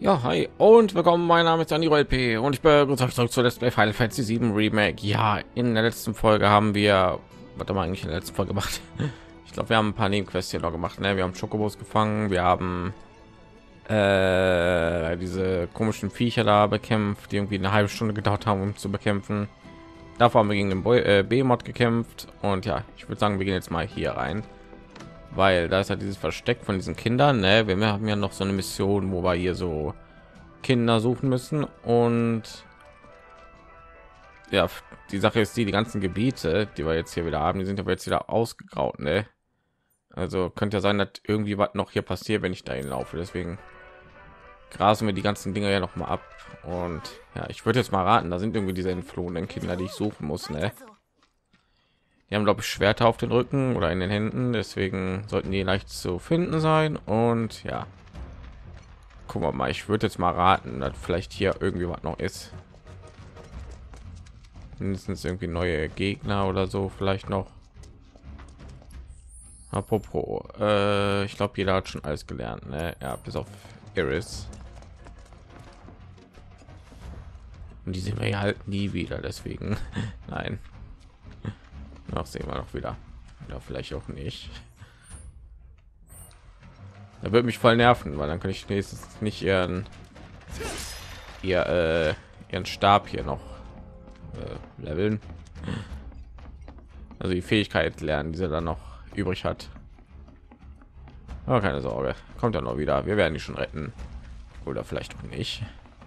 Ja, hi und willkommen. Mein Name ist Aniro LP und ich begrüße euch zurück zu Let's Play Final Fantasy 7 Remake. Ja, in der letzten Folge haben wir, was haben wir eigentlich in der letzten Folge gemacht? Ich glaube, wir haben ein paar Nebenquests hier noch gemacht. Ne? Wir haben Chocobos gefangen, wir haben diese komischen Viecher da bekämpft, die irgendwie eine halbe Stunde gedauert haben, um zu bekämpfen. Davor haben wir gegen den B-Mod gekämpft und ja, ich würde sagen, wir gehen jetzt mal hier rein, weil da ist halt dieses Versteck von diesen Kindern. Ne? Wir haben ja noch so eine Mission, wo wir hier so Kinder suchen müssen und ja, die Sache ist die ganzen Gebiete, die wir jetzt hier wieder haben, die sind aber jetzt wieder ausgegraut. Ne? Also könnte ja sein, dass irgendwie was noch hier passiert, wenn ich dahin laufe. Deswegen grasen wir die ganzen Dinger ja noch mal ab. Und ja, ich würde jetzt mal raten, da sind irgendwie diese entflohenen Kinder, die ich suchen muss. Ne? Die haben, glaube ich, Schwerter auf den Rücken oder in den Händen, deswegen sollten die leicht zu finden sein. Und ja, gucken wir mal. Ich würde jetzt mal raten, dass vielleicht hier irgendwie was noch ist. Mindestens irgendwie neue Gegner oder so, vielleicht noch. Apropos, ich glaube, jeder hat schon alles gelernt, ne? Ja, bis auf Iris. Und die sehen wir ja halt nie wieder, deswegen nein. Noch sehen wir noch wieder. Ja, vielleicht auch nicht. Da wird mich voll nerven, weil dann kann ich nächstes nicht ihren Stab hier noch leveln. Also die Fähigkeit lernen, die sie dann noch übrig hat. Aber keine Sorge, kommt ja noch wieder. Wir werden die schon retten. Oder vielleicht auch nicht.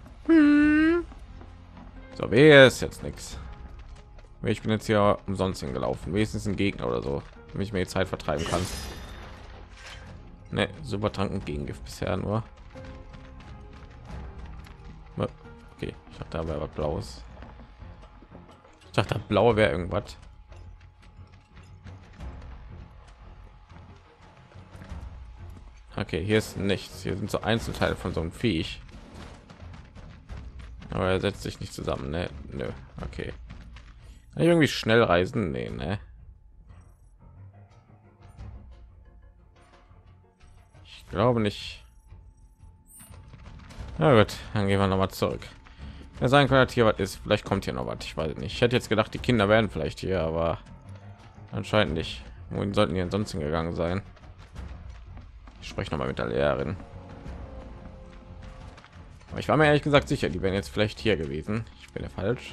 So, wer ist jetzt nichts? Ich bin jetzt hier umsonst hingelaufen. Wenigstens ein Gegner oder so, damit ich mir die Zeit vertreiben kann. Ne, super Trank und Gegengift bisher nur. Okay, ich dachte, da wäre was Blaues. Ich dachte, blau wäre irgendwas. Okay, hier ist nichts. Hier sind so Einzelteile von so einem Viech. Aber er setzt sich nicht zusammen, ne? Nö. Okay. Kann ich irgendwie schnell reisen? Nee, ne? Ich glaube nicht. Na gut, dann gehen wir noch mal zurück. Ja, sein kann, hier was ist. Vielleicht kommt hier noch was. Ich weiß nicht. Ich hätte jetzt gedacht, die Kinder werden vielleicht hier, aber anscheinend nicht. Wohin sollten die ansonsten gegangen sein? Ich spreche noch mal mit der Lehrerin. Aber ich war mir ehrlich gesagt sicher, die wären jetzt vielleicht hier gewesen. Ich bin ja falsch.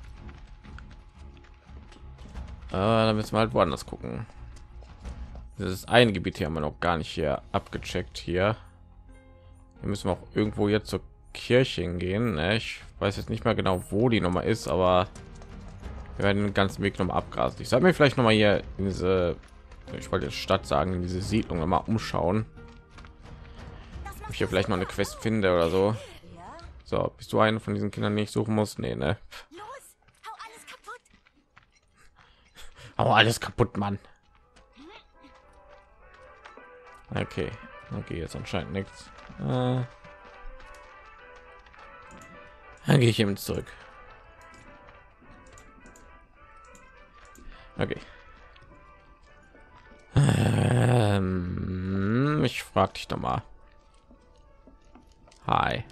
Da müssen wir halt woanders gucken. Das ist ein Gebiet hier, haben wir noch gar nicht hier abgecheckt. Hier müssen wir auch irgendwo jetzt zur Kirche gehen. Ne? Ich weiß jetzt nicht mehr genau, wo die Nummer ist, aber wir werden den ganzen Weg noch mal abgrasen. Ich sollte mir vielleicht noch mal hier in diese, ich wollte jetzt Stadt sagen, in diese Siedlung noch mal umschauen. Ob ich hier vielleicht noch eine Quest finde oder so. So, bist du einen von diesen Kindern, die ich suchen muss? Nee, ne? Hau alles kaputt, Mann. Okay, jetzt anscheinend nichts. Dann gehe ich eben zurück. Okay. Ich frage dich doch mal. Hi.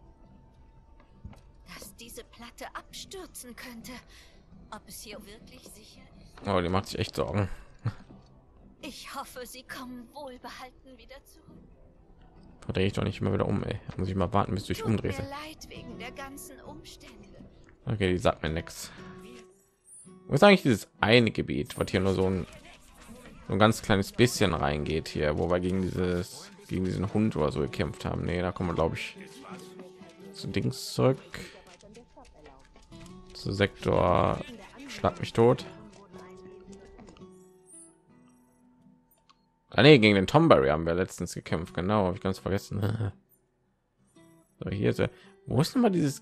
Dass diese Platte abstürzen könnte. Ob es hier wirklich sicher ist? Oh, die macht sich echt Sorgen. Ich hoffe, sie kommen wohlbehalten wieder zurück. Drehe ich doch nicht immer wieder um, ey. Muss ich mal warten, bis du dich umdrehst. Tut mir leid wegen der ganzen Umstände. Okay, die sagt mir nichts. Wo ist eigentlich dieses eine Gebiet, was hier nur so ein ganz kleines bisschen reingeht hier, wo wir gegen diesen Hund oder so gekämpft haben? Nee, da kommen wir, glaube ich, zu Dings zurück. Zu Sektor Schlag mich tot. Ah, nee, gegen den Tomberry haben wir letztens gekämpft. Genau, habe ich ganz vergessen. So, hier ist er. Wo ist denn mal dieses?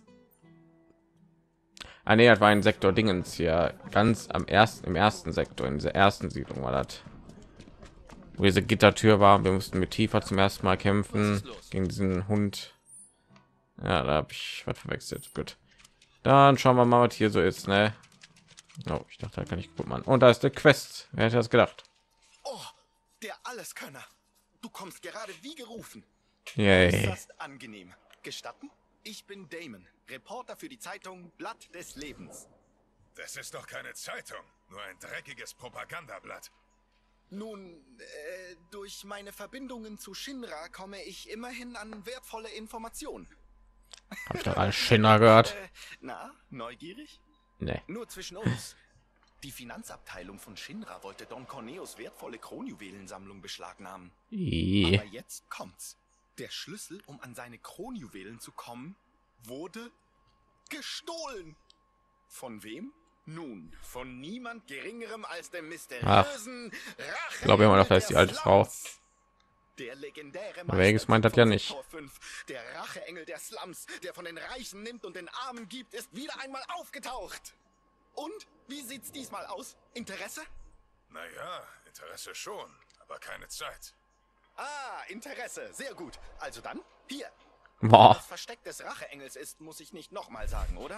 Ah, nee, das war ein Sektor Dingens hier, ganz im ersten Sektor, in dieser ersten Siedlung war das, wo diese Gittertür war. Wir mussten mit Tifa zum ersten Mal kämpfen gegen diesen Hund. Ja, da habe ich was verwechselt. Gut, dann schauen wir mal, was hier so ist, ne? Oh, ich dachte, da kann ich gut machen. Und da ist der Quest. Wer hätte das gedacht? Oh, der Alleskönner. Du kommst gerade wie gerufen. Yay. Äußerst angenehm. Gestatten? Ich bin Damon, Reporter für die Zeitung Blatt des Lebens. Das ist doch keine Zeitung, nur ein dreckiges Propagandablatt. Nun, durch meine Verbindungen zu Shinra komme ich immerhin an wertvolle Informationen. Hab ich doch alles Shinra gehört? Na, neugierig? Nee. Nur zwischen uns. Die Finanzabteilung von Shinra wollte Don Corneos wertvolle Kronjuwelensammlung beschlagnahmen. Ih. Aber jetzt kommt's. Der Schlüssel, um an seine Kronjuwelen zu kommen, wurde gestohlen. Von wem? Nun, von niemand Geringerem als dem mysteriösen Ich glaube immer noch, da ist die alte Frau. Der legendäre Vegas meint das ja nicht. Sektor 5, der Racheengel der Slums, der von den Reichen nimmt und den Armen gibt, ist wieder einmal aufgetaucht. Und? Wie sieht's diesmal aus? Interesse? Naja, Interesse schon, aber keine Zeit. Ah, Interesse. Sehr gut. Also dann, hier. Boah. Das Versteck des Racheengels ist, muss ich nicht nochmal sagen, oder?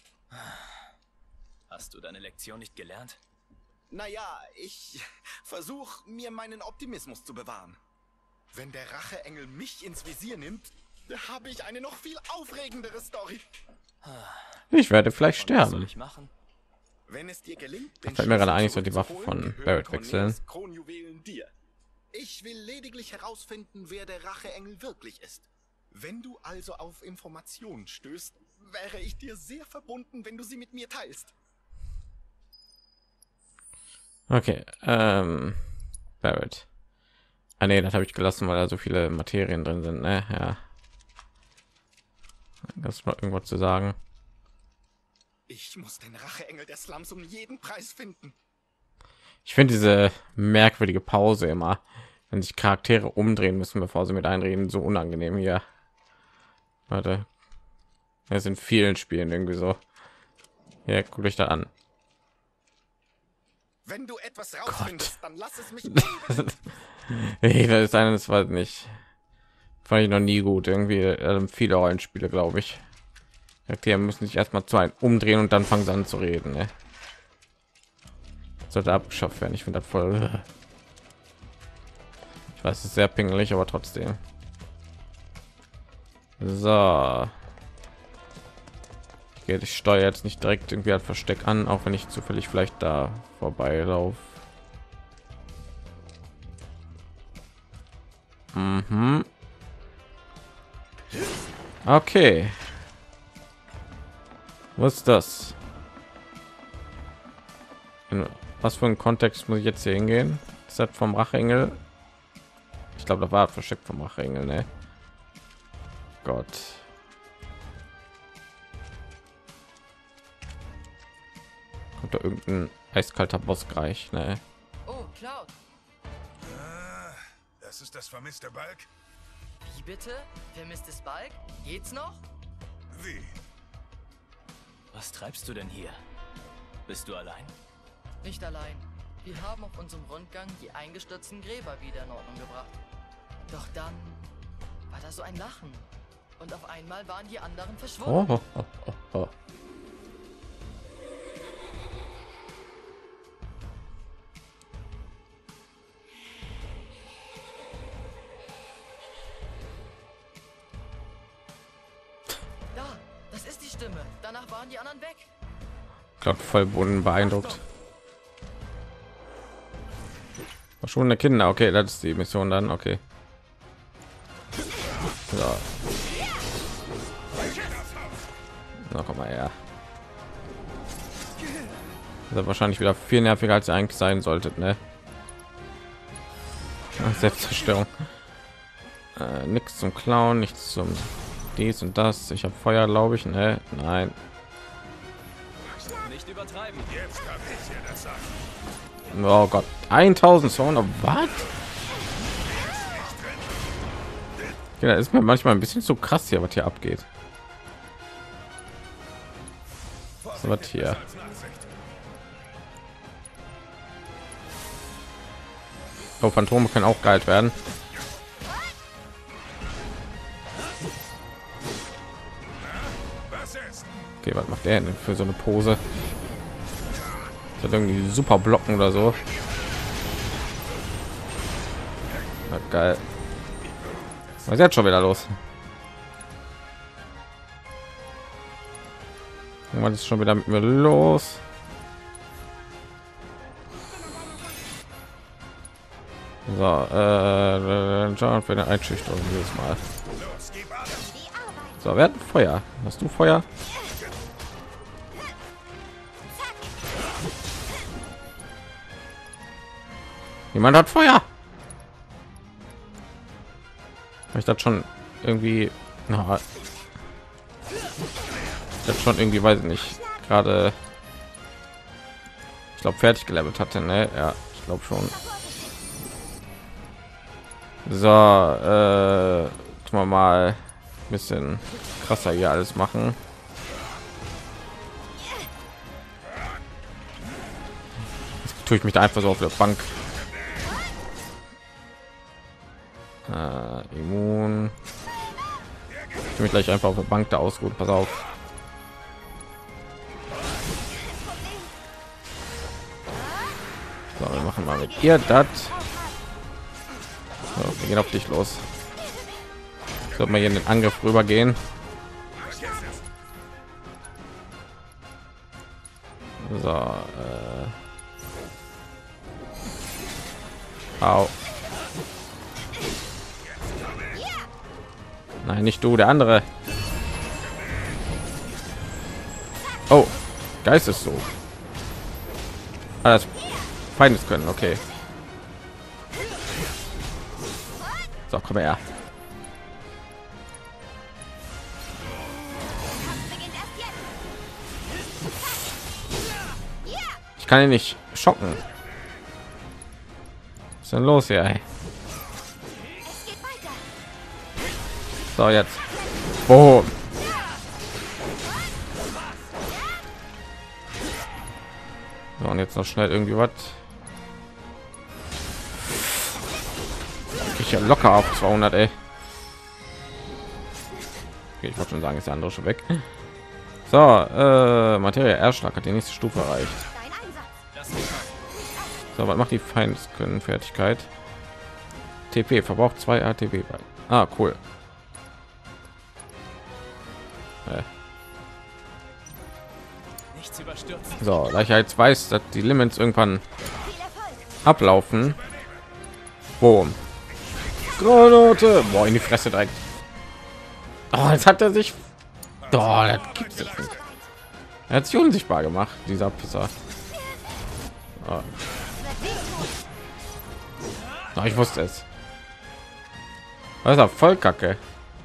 Hast du deine Lektion nicht gelernt? Naja, ich versuche, mir meinen Optimismus zu bewahren. Wenn der Racheengel mich ins Visier nimmt, habe ich eine noch viel aufregendere Story. Ich werde vielleicht Und was soll sterben. ich machen? Wenn es dir gelingt, Fällt mir gerade ein, ich soll die zurückzuholen, Waffe von gehören Barrett Corneas wechseln. Kronjuwelen dir. Ich will lediglich herausfinden, wer der Racheengel wirklich ist. Wenn du also auf Informationen stößt, wäre ich dir sehr verbunden, wenn du sie mit mir teilst. Okay, Barrett. Ah nee, das habe ich gelassen, weil da so viele Materien drin sind, ne? Ja. Kannst du noch irgendwas zu sagen? Ich muss den Racheengel der Slums um jeden Preis finden. Ich finde diese merkwürdige Pause immer, wenn sich Charaktere umdrehen müssen, bevor sie mit einreden, so unangenehm hier. Warte. Es in vielen Spielen irgendwie so. Ja, guckt euch da an. Wenn du etwas rausfindest, dann lass es mich Nee, das ist eines, weiß nicht. Fand ich noch nie gut. Irgendwie viele Rollenspiele, glaube ich. Charaktere müssen sich erstmal zu einem umdrehen und dann fangen sie an zu reden. Ne? Sollte abgeschafft werden. Ich finde das voll. Ich weiß, es ist sehr pingelig, aber trotzdem. So. Ich steuere jetzt nicht direkt irgendwie ein Versteck an, auch wenn ich zufällig vielleicht da vorbeilaufe. Mhm. Okay. Was ist das? In was für ein Kontext muss ich jetzt hier hingehen? Ist das vom Racheengel? Ich glaube, da war versteckt vom Racheengel, ne? Gott. Kommt da irgendein eiskalter Boss gleich, ne? Oh, Cloud. Ah, das ist das vermisste Balk? Wie bitte? Vermisstes Balk? Geht's noch? Wie? Was treibst du denn hier? Bist du allein? Nicht allein. Wir haben auf unserem Rundgang die eingestürzten Gräber wieder in Ordnung gebracht. Doch dann war da so ein Lachen. Und auf einmal waren die anderen verschwunden. Oh. Da, das ist die Stimme. Danach waren die anderen weg. Ich glaube, voll beeindruckt. Verschwundene Kinder, okay, das ist die Mission dann, okay. So. Na, komm mal her. Das ist wahrscheinlich wieder viel nerviger, als ihr eigentlich sein solltet, ne? Selbstzerstörung. Nichts zum Klauen, nichts zum dies und das. Ich habe Feuer, glaube ich, ne? Nein. Nicht übertreiben. Jetzt kann ich dir das sagen. Oh Gott, 1200, was? Ja, ist mir manchmal ein bisschen zu krass hier, was hier abgeht. So, was hier? Als Nachsicht. Oh, Phantome können auch geheilt werden. Was ist? Okay, was macht der denn für so eine Pose? Hat irgendwie super Blocken oder so. Na, geil. Was ist jetzt schon wieder los? Was ist schon wieder mit mir los? So, schauen für eine Einschüchterung dieses Mal. So, wer hat Feuer? Hast du Feuer? Jemand hat Feuer. Ich das schon irgendwie, na, das schon irgendwie, weiß ich nicht, gerade, ich glaube, fertig gelevelt hatte, ne? Ja, ich glaube schon. So, tun wir mal ein bisschen krasser hier alles machen. Jetzt tue ich mich da einfach so auf der Bank. Immun. Ich mich gleich einfach auf der Bank da ausruhen. Pass auf. So, wir machen mal mit ihr das. So, wir gehen auf dich los. Sollte man hier in den Angriff rübergehen. So, au. Nein, nicht du, der andere. Oh, Geist ist so. Alles Feindes können, okay. So, komm her. Ich kann ihn nicht schocken. Was ist denn los hier? Ey? So, jetzt. Oh. So, und jetzt noch schnell irgendwie was. Ich ja locker auf 200, ey. Okay, ich wollte schon sagen, ist der andere schon weg. So, Materie Erschlag hat die nächste Stufe erreicht. So, was macht die Feindeskönnen Fertigkeit? TP verbraucht 2 ATP. Ah, cool. So, da ich jetzt weiß, dass die Limits irgendwann ablaufen. Boom. Granate. Boah, in die Fresse direkt. Oh, jetzt hat er sich. Oh, das gibt's jetzt nicht. Er hat sich unsichtbar gemacht, dieser Pisser. Oh. Oh, ich wusste es. Das ist voll Kacke.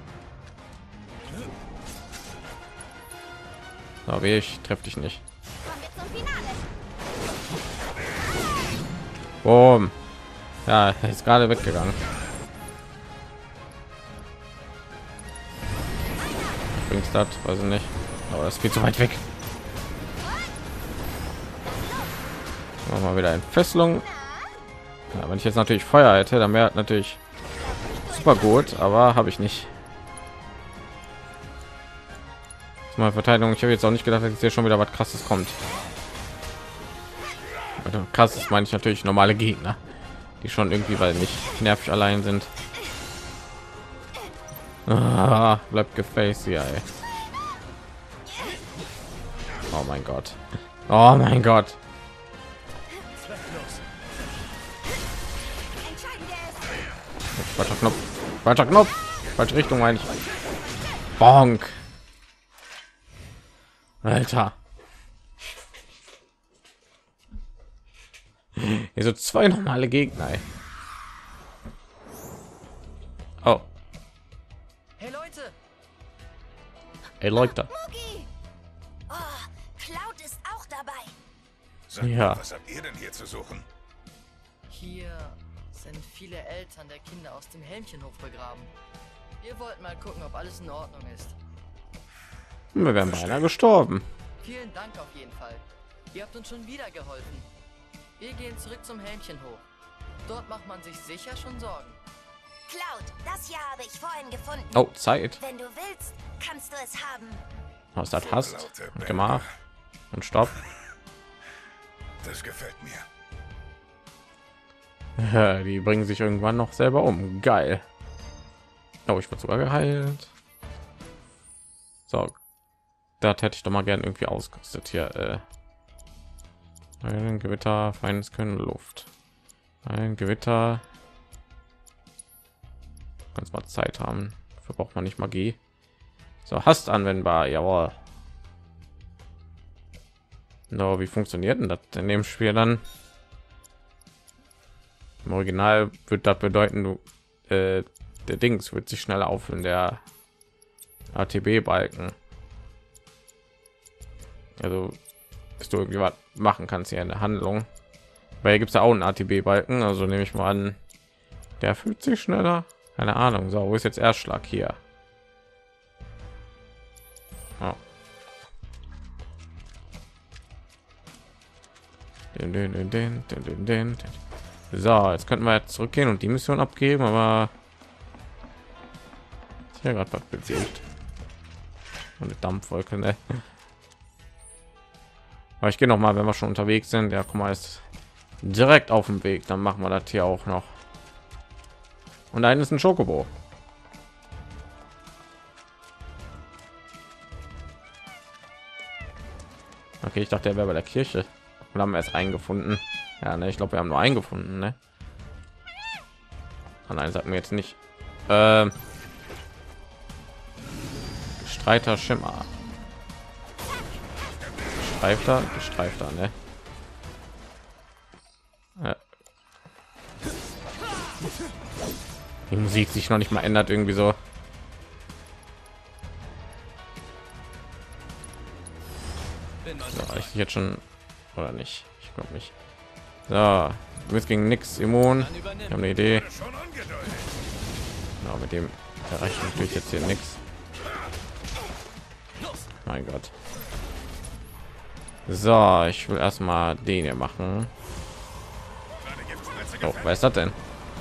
Aber ich treffe dich nicht. Boom. Ja, er ist gerade weggegangen. Bringt's das? Weiß ich nicht. Aber das geht so weit weg. Machen wir wieder Entfesselung. Ja, wenn ich jetzt natürlich Feuer hätte, dann wäre natürlich super gut, aber habe ich nicht. Meine Verteidigung. Ich habe jetzt auch nicht gedacht, dass hier schon wieder was Krasses kommt. Also krass ist, meine ich natürlich normale Gegner, die schon irgendwie, weil nicht nervig allein sind. Ah, bleibt gefaced hier, ey. Oh mein Gott. Oh mein Gott. Falscher Knopf. Falscher Knopf. Falsche Richtung, meine ich. Bonk. Alter. Hier so 2 normale Gegner. Ey. Oh. Hey Leute. Hey Leute. Oh, Cloud ist auch dabei. Sag mal, Ja. was habt ihr denn hier zu suchen? Hier sind viele Eltern der Kinder aus dem Helmchenhof begraben. Wir wollten mal gucken, ob alles in Ordnung ist. Wir wären beinahe gestorben. Vielen Dank auf jeden Fall. Ihr habt uns schon wieder geholfen. Wir gehen zurück zum Helmchenhof. Dort macht man sich sicher schon Sorgen. Cloud, das hier habe ich vorhin gefunden. Oh, Zeit. Wenn du willst, kannst du es haben. Was das hast und gemacht und Stopp. Das gefällt mir. Die bringen sich irgendwann noch selber um. das hätte ich doch mal gern irgendwie ausgerüstet hier. Ein Gewitter, Feines können Luft. Ein Gewitter. Kannst mal Zeit haben. Dafür braucht man nicht Magie. So, Hast anwendbar, jawohl. No, wie funktioniert denn das in dem Spiel dann? Im Original wird das bedeuten, du der Dings wird sich schneller auffüllen, der ATB-Balken. Also, dass du irgendwie was machen kannst hier in der Handlung. Weil gibt es ja auch einen ATB-Balken, also nehme ich mal an, der fühlt sich schneller. Keine Ahnung. So, wo ist jetzt Erstschlag hier? Oh. So, jetzt könnten wir jetzt zurückgehen und die Mission abgeben, aber hier gerade was bewegt. Und eine Dampfwolke, ne? Aber ich gehe noch mal, wenn wir schon unterwegs sind. Ja, guck mal, ist direkt auf dem Weg. Dann machen wir das hier auch noch. Und einen ist ein Schokobo. Okay, ich dachte, er wäre bei der Kirche. Und haben wir erst eingefunden. Ja, ne, ich glaube, wir haben nur eingefunden, ne? Ah, nein, sagt mir jetzt nicht. Streiter Schimmer. Gestreifter, ne? Ja. Die Musik sich noch nicht mal ändert, irgendwie so. So, ich jetzt schon oder nicht? Ich glaube nicht. So, du bist gegen nix immun. Ich habe eine Idee. Genau, mit dem erreicht natürlich jetzt hier nichts. Mein Gott. So, ich will erstmal den hier machen. Oh, wer ist das denn?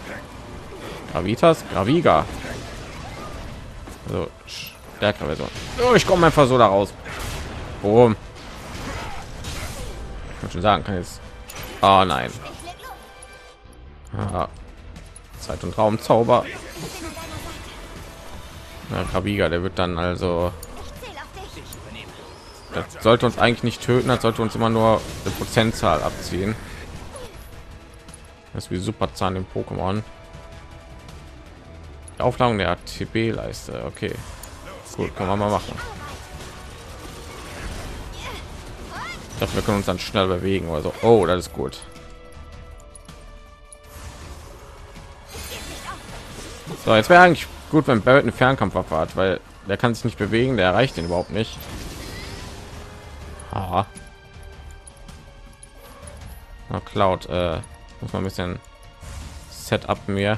Graviga. Also stärkere Version. Oh, ich komme einfach so da raus. Boom. Ich kann schon sagen, kann jetzt. Oh nein. Ah, Zeit und Raum Zauber. Na, Graviga, der wird dann also. Das sollte uns eigentlich nicht töten, das sollte uns immer nur eine Prozentzahl abziehen. Das ist wie Superzahn im Pokémon. Die Aufladung der ATB-Leiste, okay. Gut, kann man mal machen. Ich dachte, wir können uns dann schnell bewegen oder so. Oh, das ist gut. So, jetzt wäre eigentlich gut, wenn Barrett eine Fernkampfwaffe hat, weil der kann sich nicht bewegen, der erreicht ihn überhaupt nicht. Ah. Na, Cloud, muss man ein bisschen Setup mehr.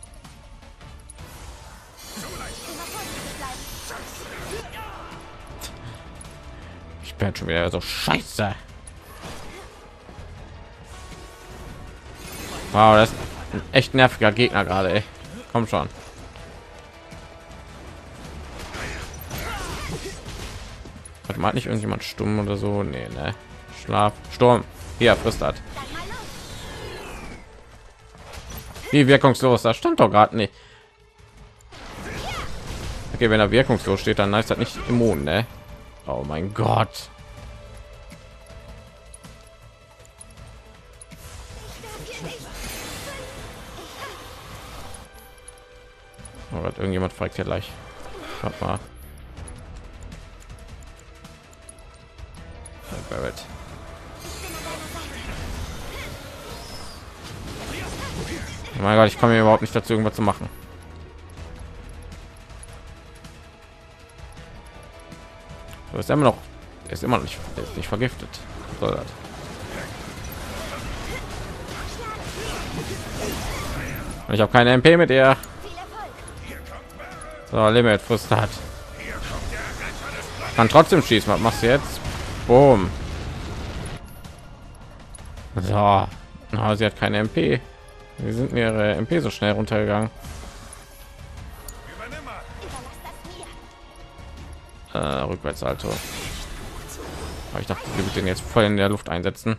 Ich bin schon wieder so scheiße. Wow, das ist ein echt nerviger Gegner gerade, ey. Komm schon. Hat mal nicht irgendjemand stumm oder so? Nee, ne. Schlaf, Sturm. Hier, frisst das. Wie wirkungslos, da stand doch gerade nicht. Okay, wenn er wirkungslos steht, dann heißt das nicht immun, ne? Oh mein Gott. Oh Gott, irgendjemand fragt hier gleich. Warte mal. Barrett. Oh mein Gott, ich komme hier überhaupt nicht dazu, irgendwas zu machen. So, ist immer noch, ist immer noch nicht, ist nicht vergiftet. Was soll das? Und ich habe keine MP mit ihr. So, Limit frisst hat. Kann trotzdem schießen. Was machst du jetzt? Boom. So, oh, sie hat keine MP. Wir sind mir ihre MP so schnell runtergegangen. Rückwärtsalto. Aber ich dachte, wir wird den jetzt voll in der Luft einsetzen.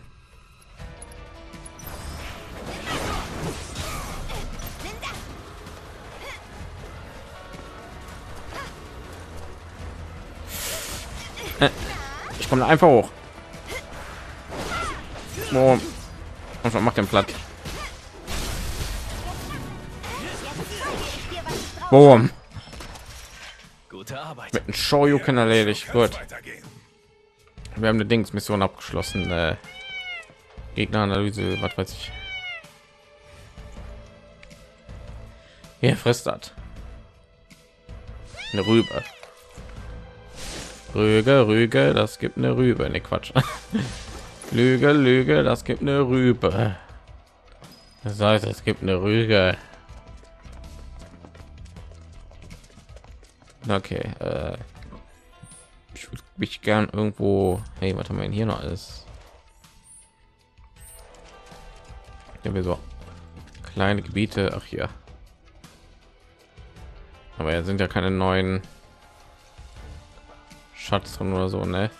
Ich komme einfach hoch. Boom. Und was macht den platt? Boom. Gute Arbeit. Mit einem Shoryuken erledigt. Gut. Weitergehen. Wir haben eine Dingsmission abgeschlossen. Gegneranalyse, was weiß ich. Hier frisst das. Eine Rübe. Rüge, das gibt eine Rübe. Ne, Quatsch. Lüge, das gibt eine Rübe. Das heißt, es gibt eine Rüge. Okay, ich würde mich gern irgendwo. Hey, was haben wir denn hier noch alles? Hier haben wir so kleine Gebiete. Ach hier. Aber jetzt sind ja keine neuen Schatz drin oder so, ne?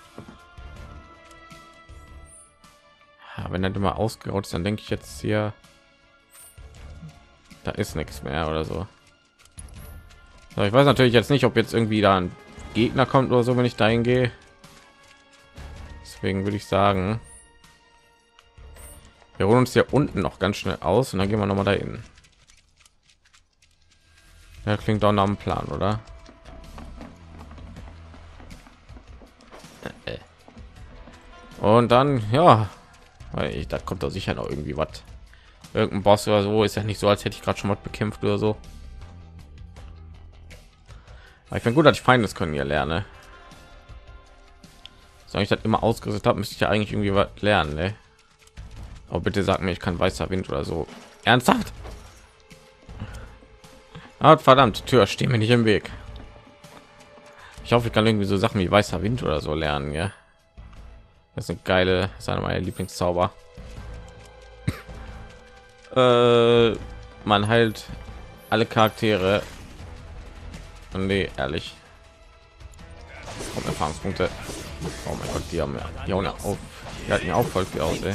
Ja, wenn dann immer ausgeraucht ist, dann denke ich jetzt hier, da ist nichts mehr oder so. So, ich weiß natürlich jetzt nicht, ob jetzt irgendwie da ein Gegner kommt oder so, wenn ich dahin gehe. Deswegen würde ich sagen, wir holen uns hier unten noch ganz schnell aus und dann gehen wir noch mal dahin. Ja, klingt auch nach einem Plan, oder? Und dann, ja, weil ich, da kommt doch sicher noch irgendwie was. Irgendein Boss oder so. Ist ja nicht so, als hätte ich gerade schon was bekämpft oder so. Aber ich finde gut, dass ich Feindes können hier lerne. Soll ich das immer ausgerüstet habe, müsste ich ja eigentlich irgendwie was lernen, ne? Aber bitte sag mir, ich kann weißer Wind oder so. Ernsthaft? Ah, verdammt, Tür, steh mir nicht im Weg. Ich hoffe, ich kann irgendwie so Sachen wie weißer Wind oder so lernen, ja. Das ist eine geile, das ist einer meiner Lieblingszauber. Man heilt alle Charaktere. Nee, ehrlich. Komm, Erfahrungspunkte. Oh mein Gott, die haben ja auf. Die halten ja auch voll viel aus, ey.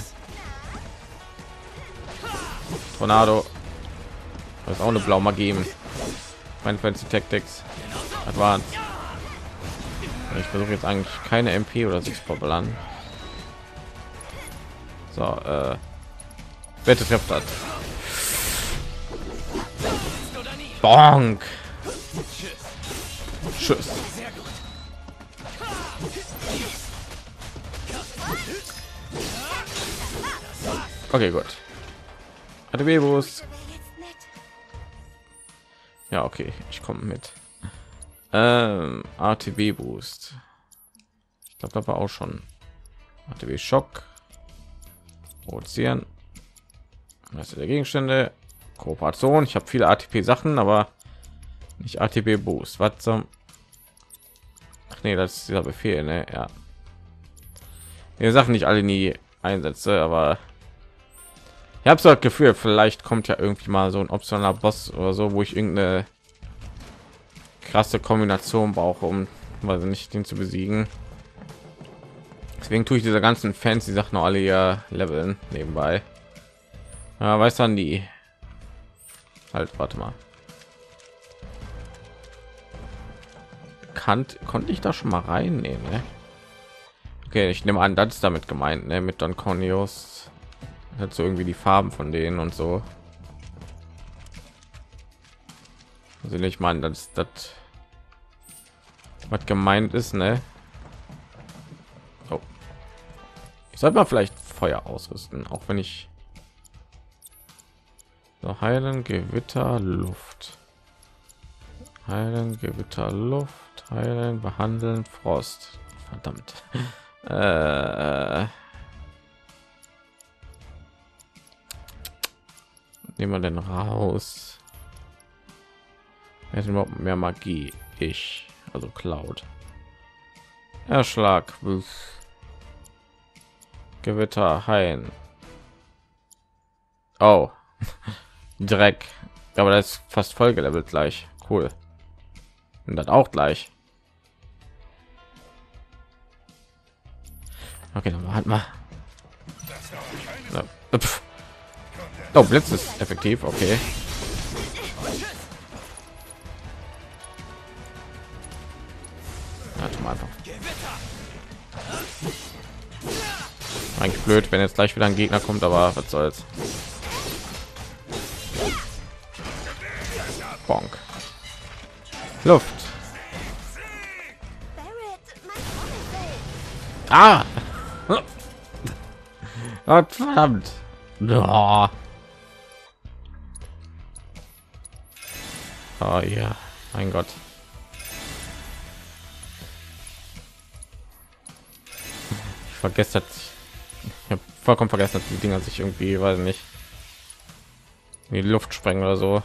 Tornado. Das ist auch eine blaue Magie. Mein Fancy Tactics. Advanced. Ich versuche jetzt eigentlich keine MP oder so zu verballern. So, bitte trifft das. Bonk. Tschüss. Okay, gut. ATB-Boost. Ja, okay, ich komme mit. ATB-Boost. Ich glaube, da war auch schon ATB-Schock. Produzieren. Das ist der Gegenstände. Kooperation. Ich habe viele ATP-Sachen, aber nicht ATB-Boost. Was zum... Ach nee, das ist dieser Befehl, ne? Ja. Die Sachen nicht alle nie einsetze, aber ich habe so das Gefühl, vielleicht kommt ja irgendwie mal so ein optionaler Boss oder so, wo ich irgendeine krasse Kombination brauche, um, weiß nicht, den zu besiegen. Deswegen tue ich diese ganzen fancy Sachen noch alle hier leveln nebenbei. Ja, weiß dann die halt, warte mal. Konnte ich da schon mal rein? Nee, ne? Okay, ich nehme an, das ist damit gemeint, ne? Mit Don Corneos hat so irgendwie die Farben von denen und so. Also nicht mal, dass das was gemeint ist, ne? Oh. Ich sollte mal vielleicht Feuer ausrüsten, auch wenn ich so heilen, Gewitter, Luft, heilen, Gewitter, Luft, heilen, behandeln, Frost. Verdammt. Nehmen wir denn raus? Wer hat überhaupt mehr Magie? Ich, also Cloud. Erschlag, Gewitter, heilen. Oh, Dreck. Aber das ist fast voll gelevelt gleich. Cool. Und das auch gleich. Okay, dann halt mal. Oh, Blitz ist effektiv. Okay. Ja, tu mal einfach. Eigentlich blöd, wenn jetzt gleich wieder ein Gegner kommt, aber was soll's. Bonk. Luft. Ah! Gott verdammt. Oh. Oh ja, mein Gott. Ich vergesse das. Ich habe vollkommen vergessen, dass die Dinger sich irgendwie, weiß nicht, in die Luft sprengen oder so.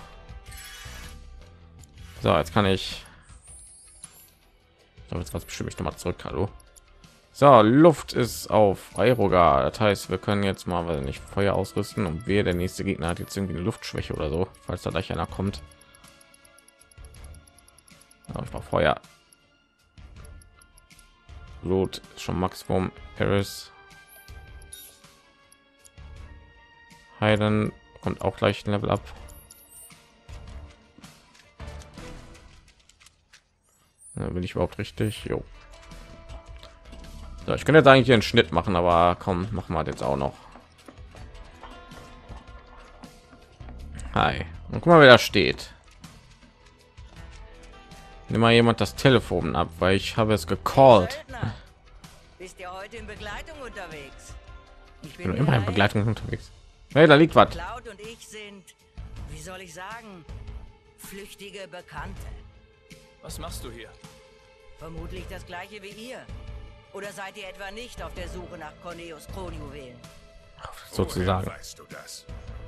So, jetzt kann ich. Aber jetzt was bestimmt ich noch mal zurück. Hallo. So, Luft ist auf Aerogar. Das heißt, wir können jetzt mal, weil nicht Feuer ausrüsten und wer der nächste Gegner hat jetzt irgendwie eine Luftschwäche oder so, falls da gleich einer kommt. Ja, ich brauche Feuer. Blut ist schon Maximum. Paris. Heilen kommt auch gleich ein Level ab. Bin ich überhaupt richtig? Jo. So, ich könnte jetzt eigentlich einen Schnitt machen, aber komm, machen wir jetzt auch noch. Hi. Und guck mal, wer da steht. Nimm mal jemand das Telefon ab, weil ich habe es gecallt. Bist ihr heute in Begleitung unterwegs? Ich bin immer in Begleitung unterwegs. Hey, da liegt was. Cloud und ich sind, wie soll ich sagen, flüchtige Bekannte. Was machst du hier? Vermutlich das gleiche wie ihr. Oder seid ihr etwa nicht auf der Suche nach Corneus Kronjuwelen? Sozusagen. Woher weißt du das?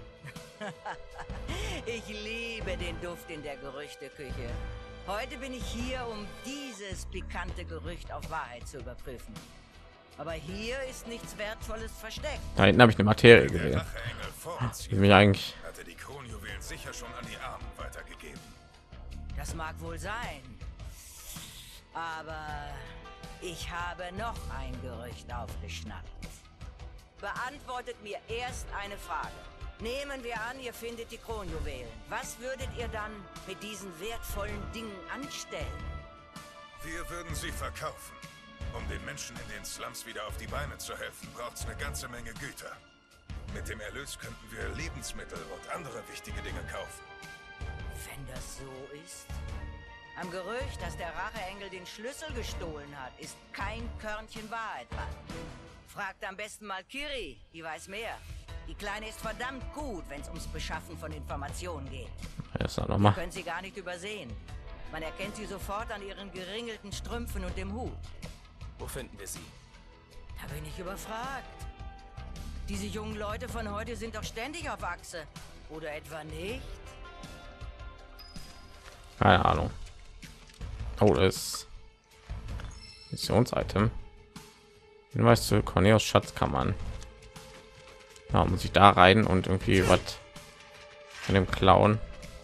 Ich liebe den Duft in der Gerüchteküche. Heute bin ich hier, um dieses pikante Gerücht auf Wahrheit zu überprüfen. Aber hier ist nichts Wertvolles versteckt. Da hinten habe ich eine Materie Der gesehen. Racheengel vorzieht, Die mich eigentlich. hatte die Kronjuwelen sicher schon an die Armen weitergegeben. Das mag wohl sein. Aber ich habe noch ein Gerücht aufgeschnappt. Beantwortet mir erst eine Frage. Nehmen wir an, ihr findet die Kronjuwelen. Was würdet ihr dann mit diesen wertvollen Dingen anstellen? Wir würden sie verkaufen. Um den Menschen in den Slums wieder auf die Beine zu helfen, braucht es eine ganze Menge Güter. Mit dem Erlös könnten wir Lebensmittel und andere wichtige Dinge kaufen. Wenn das so ist? Am Gerücht, dass der Racheengel den Schlüssel gestohlen hat, ist kein Körnchen Wahrheit dran. Fragt am besten mal Kiri, die weiß mehr. Die Kleine ist verdammt gut, wenn es ums Beschaffen von Informationen geht. Jetzt noch Ihr mal. könnt sie gar nicht übersehen. Man erkennt sie sofort an ihren geringelten Strümpfen und dem Hut. Wo finden wir sie? Da bin ich überfragt. Diese jungen Leute von heute sind doch ständig auf Achse. Oder etwa nicht? Keine Ahnung. Oh, das ist Missionsitem. Hinweis zu Corneus Schatzkammern. Ja, muss ich da rein und irgendwie was von dem klauen?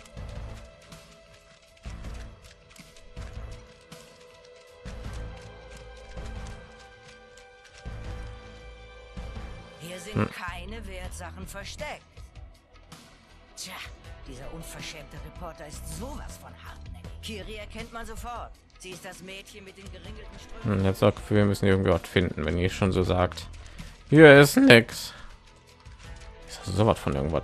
Hier sind keine Wertsachen versteckt. Tja, dieser unverschämte Reporter ist sowas von hartnäckig. Kiri erkennt man sofort. Sie ist das Mädchen mit den geringelten Strümpfen. Jetzt auch Gefühl, wir müssen irgendwie was finden, wenn ihr schon so sagt. Hier ist nix. Ist das sowas von irgendwas?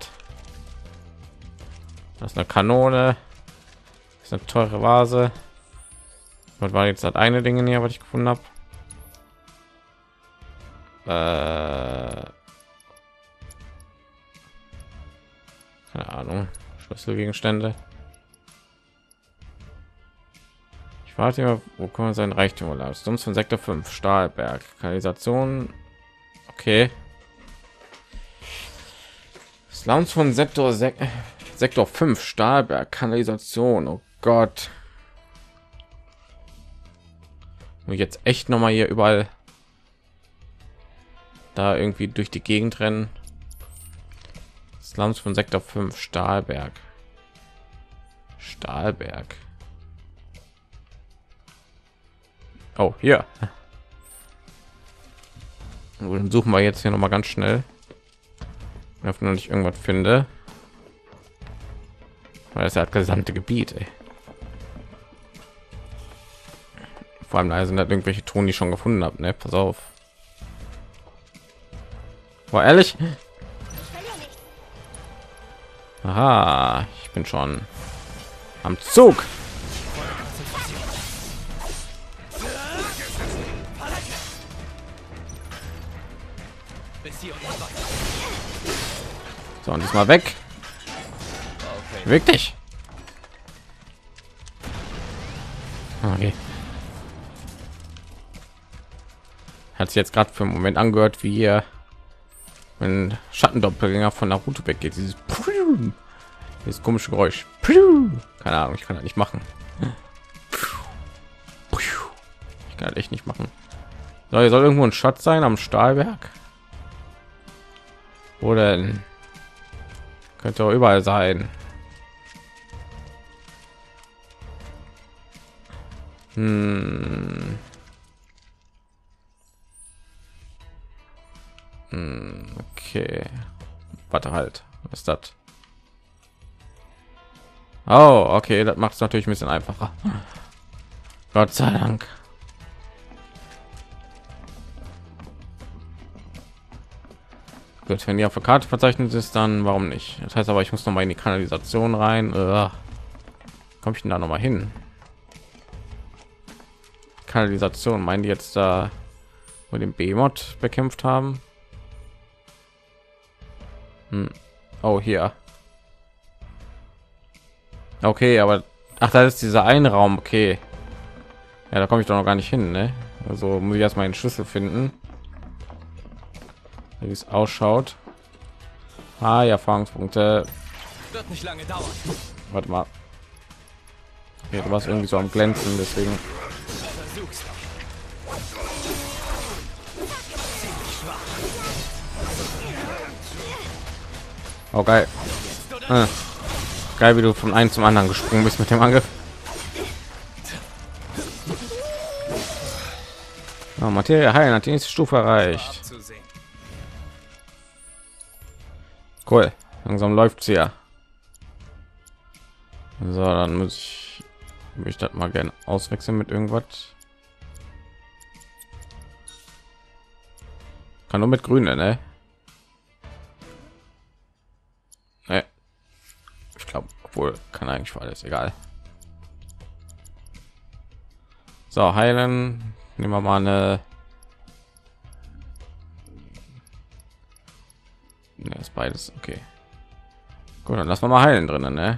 Das ist eine Kanone. Das ist eine teure Vase. Was war jetzt das eine Ding hier, was ich gefunden habe? Keine Ahnung. Schlüsselgegenstände. Ich warte immer, wo kann man sein Reichtum lassen? Stumms von Sektor 5, Stahlberg, Kanalisation. Okay. Slums von Sektor 5, Stahlberg, Kanalisation. Oh Gott. Und jetzt echt noch mal hier überall da irgendwie durch die Gegend rennen. Slums von Sektor 5, Stahlberg. Stahlberg. Oh, hier. Und dann suchen wir jetzt hier noch mal ganz schnell. Wenn ich noch nicht irgendwas finde. Weil das ja das gesamte Gebiet, ey. Vor allem da sind halt irgendwelche Ton, die ich schon gefunden habe, ne? Pass auf. Boah, ehrlich? Aha, ich bin schon am Zug. So, und diesmal weg. Weg dich. Okay. Hat sich jetzt gerade für einen Moment angehört, wie ein Schattendoppelgänger von Naruto weggeht. Dieses komische Geräusch. Keine Ahnung, ich kann das nicht machen. Ich kann das echt nicht machen. So, hier soll irgendwo ein Schatz sein am Stahlwerk. Oder könnte auch überall sein. Okay. Warte halt. Was ist das? Oh, okay, das macht es natürlich ein bisschen einfacher. Gott sei Dank. Gut, wenn die auf der Karte verzeichnet ist, dann warum nicht? Das heißt aber, ich muss noch mal in die Kanalisation rein. Komme ich denn da noch mal hin? Kanalisation, meinen die jetzt da, wo den B-Mod bekämpft haben? Oh, hier. Okay, aber ach, da ist dieser eine Raum. Okay, ja, da komme ich doch noch gar nicht hin, ne? Also muss ich erstmal einen Schlüssel finden, wie es ausschaut. Ah, ja, Erfahrungspunkte. Wird nicht lange dauern. Warte mal. Okay, du warst irgendwie so am Glänzen, deswegen. Versuch's doch. Oh, geil. Geil, wie du von einem zum anderen gesprungen bist mit dem Angriff. Oh, Materie heilen hat die nächste Stufe erreicht. Cool, langsam läuft sie ja. So, dann muss ich das mal gerne auswechseln mit irgendwas. Kann nur mit Grüne, ne? Ne. Ich glaube, obwohl kann eigentlich für alles egal. So, heilen. Nehmen wir mal eine. Ne, ist beides okay. Gut, dann lassen wir mal heilen drinnen, ne?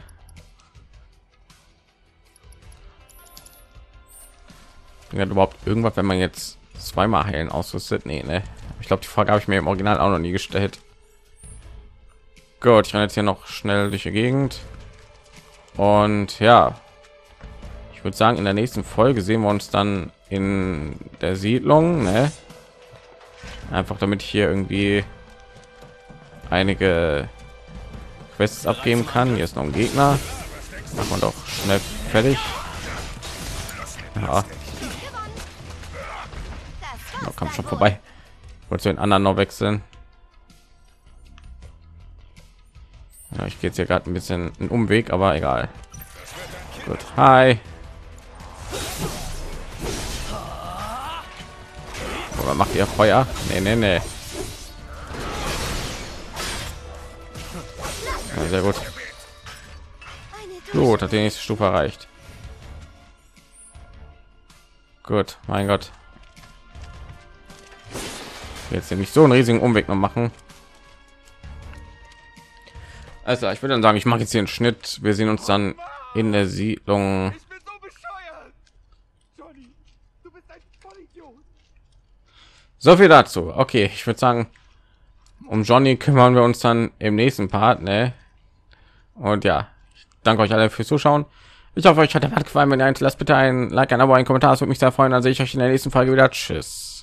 Hat überhaupt irgendwas, wenn man jetzt zweimal heilen ausrüstet? Nee, ne? Ich glaube, die Frage habe ich mir im Original auch noch nie gestellt. Gut, ich renne jetzt hier noch schnell durch die Gegend. Und ja, ich würde sagen, in der nächsten Folge sehen wir uns dann in der Siedlung, ne? Einfach damit ich hier irgendwie einige Quests abgeben kann. Hier ist noch ein Gegner. Macht man doch schnell fertig. Ja. Kam schon vorbei. Wollte zu den anderen noch wechseln. Ja, ich gehe jetzt hier gerade ein bisschen einen Umweg, aber egal. Gut. Hi. Aber macht ihr Feuer? Nee, nee, nee. Ja, sehr gut. Gut, hat die nächste Stufe erreicht. Gut, mein Gott. Jetzt nämlich so einen riesigen Umweg noch machen. Also ich würde dann sagen, ich mache jetzt hier einen Schnitt. Wir sehen uns dann in der Siedlung. So viel dazu. Okay, ich würde sagen, um Johnny kümmern wir uns dann im nächsten Part, ne? Und ja, ich danke euch alle fürs Zuschauen. Ich hoffe, euch hat der Part gefallen. Wenn ihr lasst bitte ein Like, ein Abo, ein Kommentar. Das würde mich sehr freuen. Dann sehe ich euch in der nächsten Folge wieder. Tschüss.